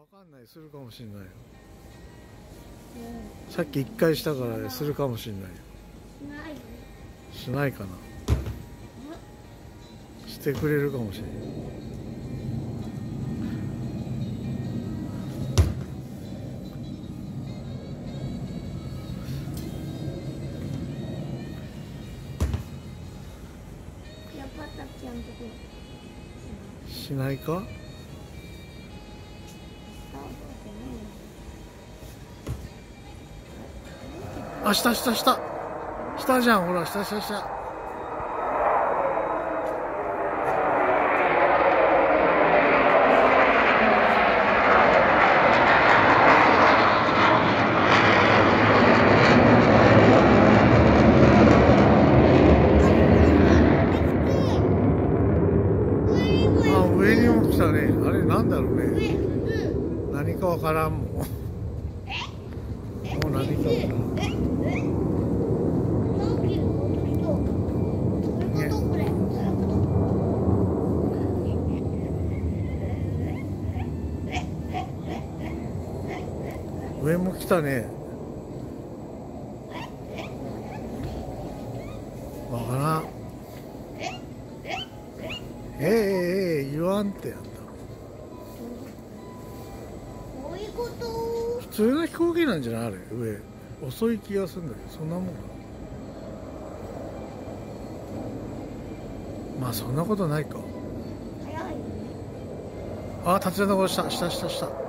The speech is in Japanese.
かんない、するかもしれないよ。さっき1回したからするかもしれないよ。しないかな。してくれるかもしれない。しないか。あ、したじゃん、ほら、した。上にも来たね。あれなんだろうね。何かわからんもん。もう何かわからん。上も来たね。わからん。言わんってやった。普通の飛行機なんじゃないあれ。上遅い気がするんだけど、そんなもんか。まあそんなことないか。あ、立ち上がった。下。